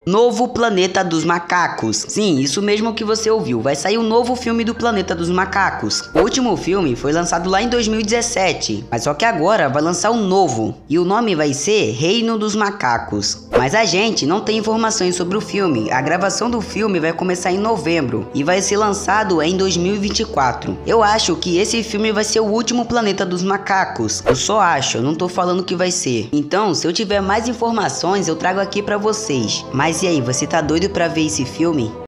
Novo Planeta dos Macacos. Sim, isso mesmo que você ouviu. Vai sair um novo filme do Planeta dos Macacos. O último filme foi lançado lá em 2017, mas só que agora vai lançar um novo. E o nome vai ser Reino dos Macacos. Mas a gente não tem informações sobre o filme. A gravação do filme vai começar em novembro e vai ser lançado em 2024. Eu acho que esse filme vai ser o último Planeta dos Macacos. Eu só acho, eu não tô falando que vai ser. Então, se eu tiver mais informações, eu trago aqui pra vocês. Mas e aí, você tá doido pra ver esse filme?